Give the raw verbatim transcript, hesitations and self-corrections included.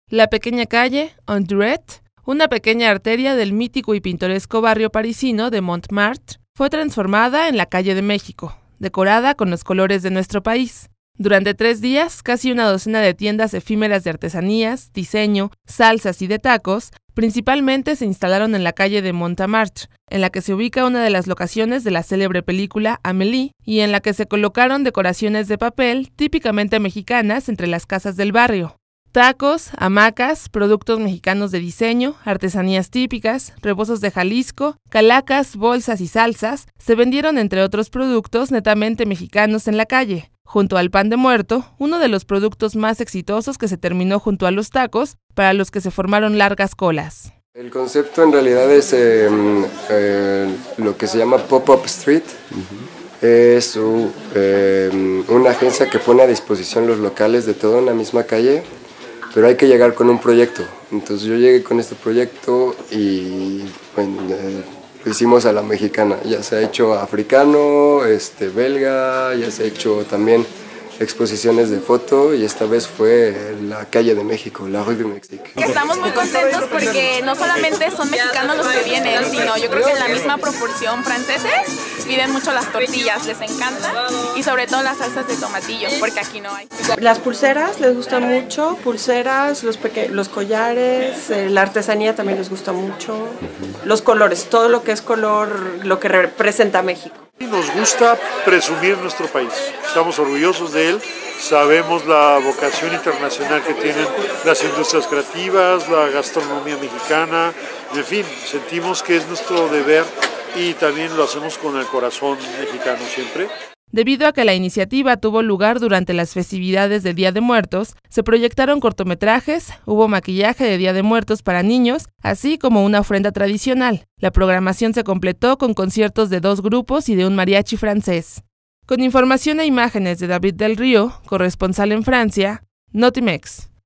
La pequeña calle Ondruet, una pequeña arteria del mítico y pintoresco barrio parisino de Montmartre, fue transformada en la calle de México, decorada con los colores de nuestro país. Durante tres días, casi una docena de tiendas efímeras de artesanías, diseño, salsas y de tacos, principalmente se instalaron en la calle de Montmartre, en la que se ubica una de las locaciones de la célebre película Amélie, y en la que se colocaron decoraciones de papel típicamente mexicanas entre las casas del barrio. Tacos, hamacas, productos mexicanos de diseño, artesanías típicas, rebozos de Jalisco, calacas, bolsas y salsas se vendieron entre otros productos netamente mexicanos en la calle. Junto al pan de muerto, uno de los productos más exitosos que se terminó junto a los tacos, para los que se formaron largas colas. El concepto en realidad es eh, eh, lo que se llama Pop-Up Street. Uh-huh. Es uh, eh, una agencia que pone a disposición los locales de toda una misma calle, pero hay que llegar con un proyecto. Entonces yo llegué con este proyecto y bueno, eh, lo hicimos a la mexicana. Ya se ha hecho africano, este, belga, ya se ha hecho también exposiciones de foto y esta vez fue la calle de México, la Rue du Mexique. Estamos muy contentos porque no solamente son mexicanos los que vienen, sino yo creo que en la misma proporción franceses piden mucho las tortillas, les encanta, y sobre todo las salsas de tomatillos, porque aquí no hay. Las pulseras les gustan mucho, pulseras, los, peque los collares, eh, la artesanía también les gusta mucho, los colores, todo lo que es color, lo que representa México. Nos gusta presumir nuestro país, estamos orgullosos de él, sabemos la vocación internacional que tienen las industrias creativas, la gastronomía mexicana, en fin, sentimos que es nuestro deber y también lo hacemos con el corazón mexicano siempre. Debido a que la iniciativa tuvo lugar durante las festividades de Día de Muertos, se proyectaron cortometrajes, hubo maquillaje de Día de Muertos para niños, así como una ofrenda tradicional. La programación se completó con conciertos de dos grupos y de un mariachi francés. Con información e imágenes de David del Río, corresponsal en Francia, Notimex.